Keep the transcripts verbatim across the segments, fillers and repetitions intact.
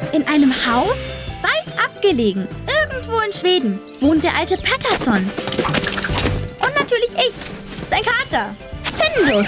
In einem Haus, weit abgelegen, irgendwo in Schweden, wohnt der alte Patterson. Und natürlich ich, sein Kater, Findus.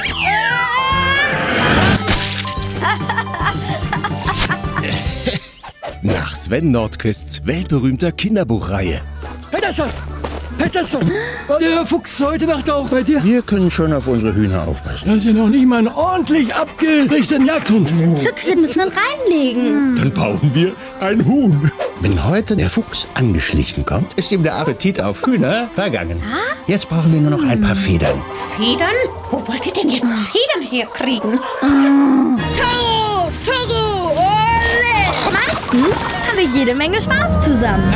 Nach Sven Nordquists weltberühmter Kinderbuchreihe. Patterson! Patterson! War der Fuchs heute Nacht auch bei dir? Wir können schon auf unsere Hühner aufpassen. Das ist ja noch nicht mal einen ordentlich abgerichteten Jagdhund. Füchse muss man reinlegen. Dann bauen wir ein Huhn. Wenn heute der Fuchs angeschlichen kommt, ist ihm der Appetit auf Hühner vergangen. Ah? Jetzt brauchen wir nur noch ein paar Federn. Federn? Wo wollt ihr denn jetzt Federn herkriegen? Toro! Toro! Ole! Meistens haben wir jede Menge Spaß zusammen.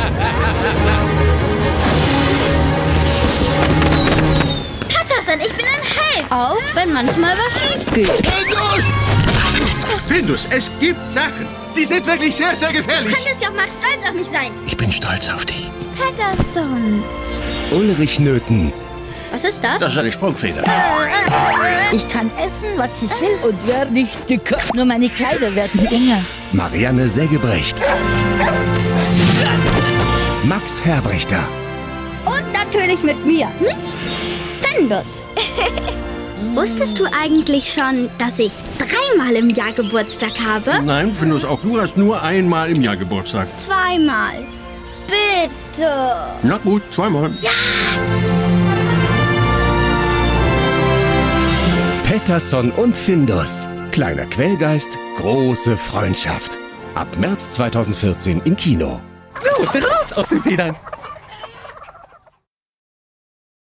Patterson, ich bin ein Held. Auch wenn manchmal was schief geht. Findus! Findus, es gibt Sachen, die sind wirklich sehr, sehr gefährlich. Könntest ja auch mal stolz auf mich sein. Ich bin stolz auf dich. Patterson. Ulrich Nöthen. Was ist das? Das ist eine Sprungfeder. Ich kann essen, was ich will und werde nicht dicker. Nur meine Kleider werden enger. Marianne Seggebrecht. Max Herbrechter. Und natürlich mit mir. Hm? Findus. Wusstest du eigentlich schon, dass ich dreimal im Jahr Geburtstag habe? Nein, Findus, auch du hast nur einmal im Jahr Geburtstag. Zweimal. Bitte. Na gut, zweimal. Ja. Patterson und Findus. Kleiner Quellgeist, große Freundschaft. Ab März zweitausendvierzehn im Kino. Los, raus aus den Federn!